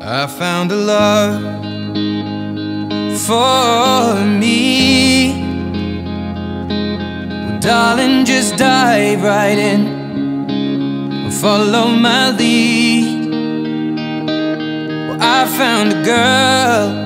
I found a love for me. Well, darling, just dive right in and follow my lead. Well, I found a girl,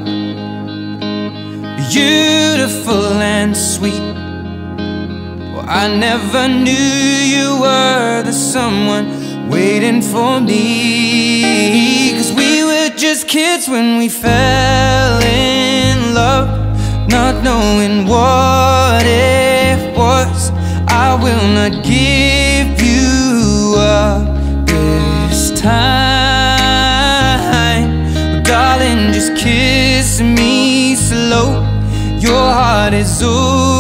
beautiful and sweet. Well, I never knew you were the someone waiting for me. 'Cause we were just kids when we fell in love, not knowing what it was. I will not give you up this time. But darling, just kiss me slow. Your heart is over.